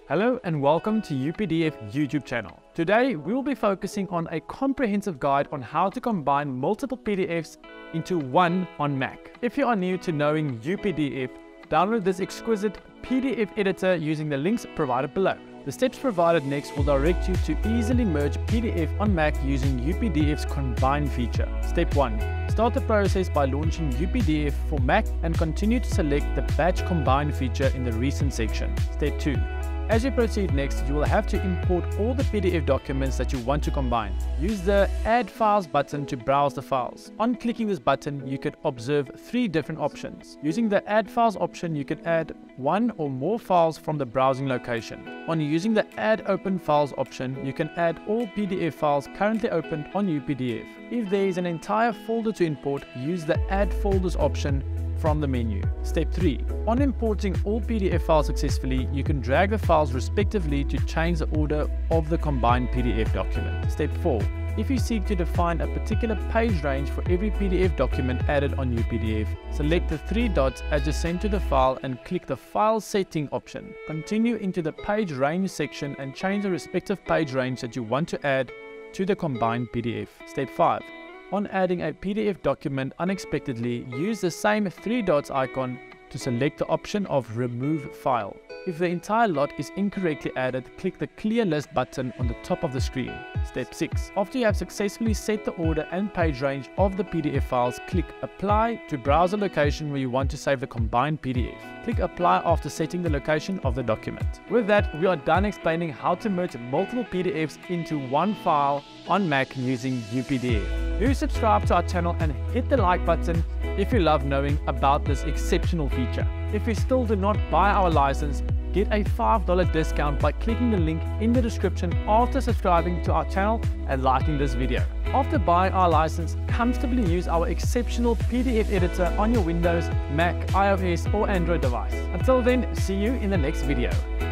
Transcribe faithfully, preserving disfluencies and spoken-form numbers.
Hello and welcome to U P D F YouTube channel. Today we will be focusing on a comprehensive guide on how to combine multiple P D Fs into one on Mac. If you are new to knowing U P D F, download this exquisite P D F editor using the links provided below. The steps provided next will direct you to easily merge P D F on Mac using U P D F's Combine feature. Step one. Start the process by launching U P D F for Mac and continue to select the Batch Combine feature in the Recent section. Step two. As you proceed next, you will have to import all the P D F documents that you want to combine. Use the Add Files button to browse the files. On clicking this button, you can observe three different options. Using the Add Files option, you can add one or more files from the browsing location. On using the Add Open Files option, you can add all P D F files currently opened on U P D F. If there is an entire folder to import, use the Add Folders option from the menu. Step three. On importing all P D F files successfully, you can drag the files respectively to change the order of the combined P D F document. Step four. If you seek to define a particular page range for every P D F document added on U P D F, select the three dots adjacent to the file and click the File Setting option. Continue into the Page Range section and change the respective page range that you want to add to the combined P D F. Step five. On adding a P D F document unexpectedly, use the same three dots icon to select the option of Remove File. If the entire lot is incorrectly added, click the Clear List button on the top of the screen. Step six. After you have successfully set the order and page range of the P D F files, click Apply to browse the location where you want to save the combined P D F. Click Apply after setting the location of the document. With that, we are done explaining how to merge multiple P D Fs into one file on Mac using U P D F. Do subscribe to our channel and hit the like button if you love knowing about this exceptional feature. If you still do not buy our license, get a five dollar discount by clicking the link in the description after subscribing to our channel and liking this video. After buying our license, comfortably use our exceptional P D F editor on your Windows, Mac, iOS or Android device. Until then, see you in the next video.